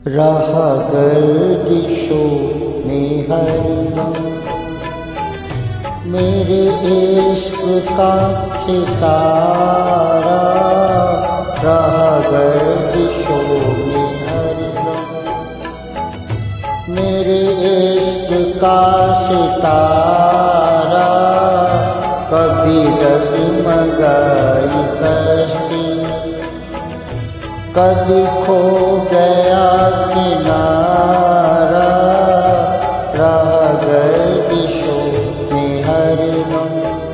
रहा गर्दिशों में हरदम मेरे इश्क का सितारा, रहा गर्दिशों में हरदम मेरे इश्क का सितारा। कभी डगमगाई कश्ती, कभी खो गया किनारा, रहा गर्दिशों में हरदम।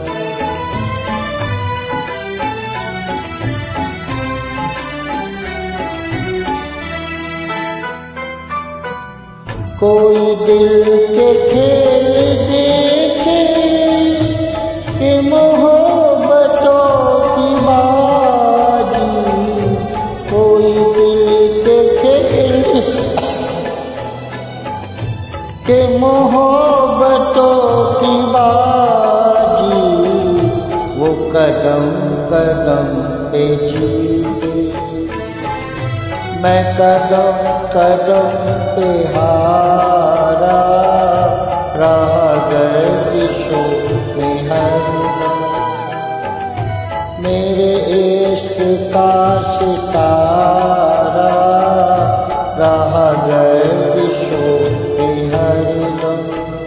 कोई दिल के खेल देखे कि मोहब्बतों की बाजी, कोई दिल के खेल के मोहब्बतों की बाजी, वो कदम कदम पे जीते, मैं कदम कदम पे हारा, रहा गर्दिशों में हरदम मेरे इश्क का सितारा, रहा गर्दिशों में हरदम।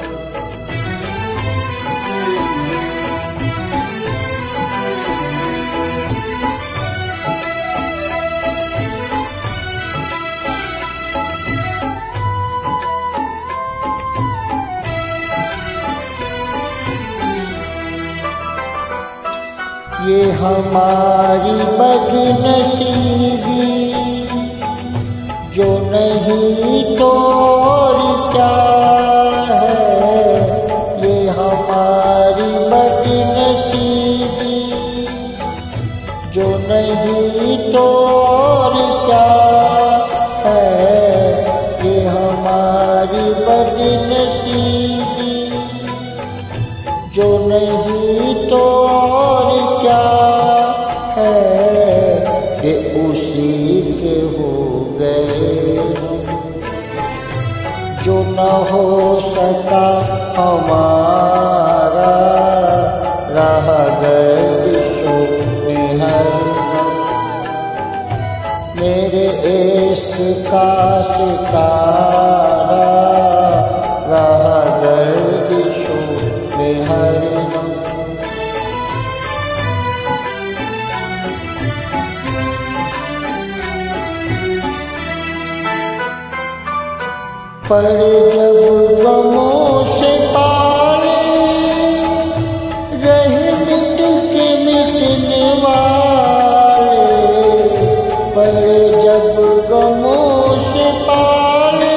ये हमारी बदनसीबी जो नहीं तो और क्या है, ये हमारी बदनसीबी जो नहीं तो और क्या है, ये हमारी बदनसीबी जो नहीं तो और क्या है, कि उसी के हो गए जो न हो सका हमारा, रहा गर्दिशों में हरदम मेरे इश्क का सितारा, रहा गर्दिशों में हरदम। पर जब गमों से पाले रहे मिट के मिटने वाले, पर जब गमों से पाले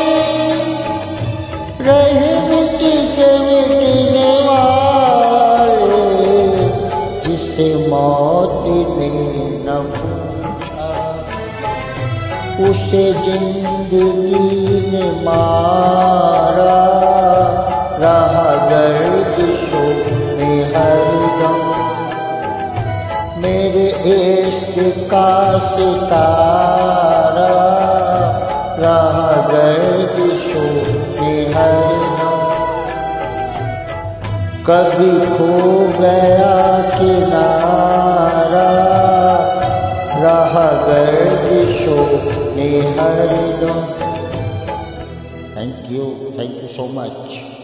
रहे मिट के मिटने वाले, जिसे मौत ने न पूछा उसे जिंदगी ने मारा, रहा गर्दिशों में हरदम मेरे इश्क का सितारा, रहा गर्दिशों में हरदम। कभी खो गया किनारा, रहा गर्दिशों में हरदम। Thank you so much.